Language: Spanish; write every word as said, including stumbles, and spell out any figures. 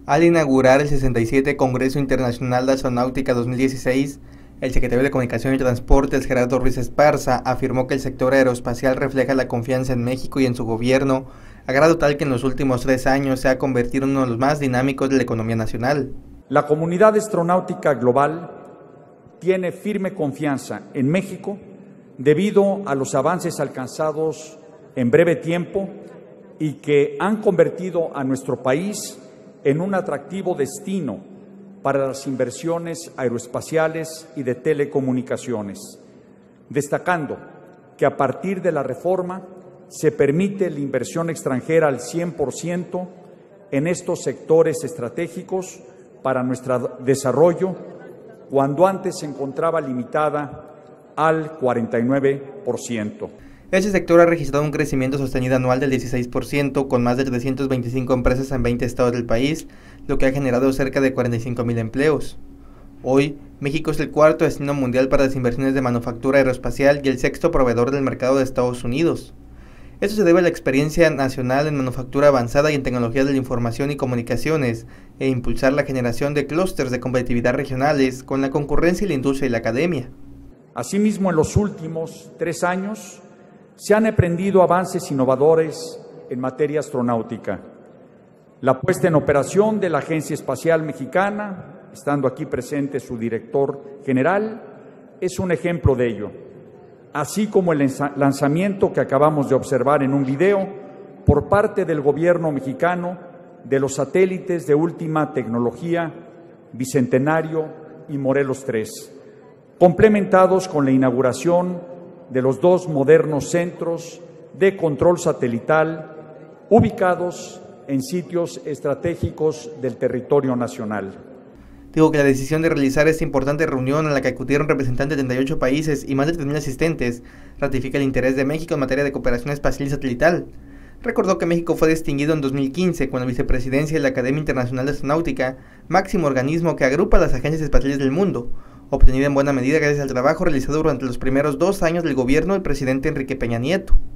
Al inaugurar el sesenta y siete Congreso Internacional de Astronáutica dos mil dieciséis, el secretario de Comunicación y Transportes, Gerardo Ruiz Esparza, afirmó que el sector aeroespacial refleja la confianza en México y en su gobierno, a grado tal que en los últimos tres años se ha convertido en uno de los más dinámicos de la economía nacional. La comunidad astronáutica global tiene firme confianza en México debido a los avances alcanzados en breve tiempo y que han convertido a nuestro país en un atractivo destino para las inversiones aeroespaciales y de telecomunicaciones, destacando que a partir de la reforma se permite la inversión extranjera al cien por ciento en estos sectores estratégicos para nuestro desarrollo, cuando antes se encontraba limitada al cuarenta y nueve por ciento. Este sector ha registrado un crecimiento sostenido anual del dieciséis por ciento, con más de trescientas veinticinco empresas en veinte estados del país, lo que ha generado cerca de cuarenta y cinco mil empleos. Hoy, México es el cuarto destino mundial para las inversiones de manufactura aeroespacial y el sexto proveedor del mercado de Estados Unidos. Esto se debe a la experiencia nacional en manufactura avanzada y en tecnologías de la información y comunicaciones, e impulsar la generación de clústeres de competitividad regionales con la concurrencia y la industria y la academia. Asimismo, en los últimos tres años, se han emprendido avances innovadores en materia astronáutica. La puesta en operación de la Agencia Espacial Mexicana, estando aquí presente su director general, es un ejemplo de ello, así como el lanzamiento que acabamos de observar en un video por parte del gobierno mexicano de los satélites de última tecnología Bicentenario y Morelos tres, complementados con la inauguración de los dos modernos centros de control satelital ubicados en sitios estratégicos del territorio nacional. Digo que la decisión de realizar esta importante reunión a la que acudieron representantes de treinta y ocho países y más de tres mil asistentes ratifica el interés de México en materia de cooperación espacial y satelital. Recordó que México fue distinguido en dos mil quince con la vicepresidencia de la Academia Internacional de Astronáutica, máximo organismo que agrupa las agencias espaciales del mundo, obtenida en buena medida gracias al trabajo realizado durante los primeros dos años del gobierno del presidente Enrique Peña Nieto.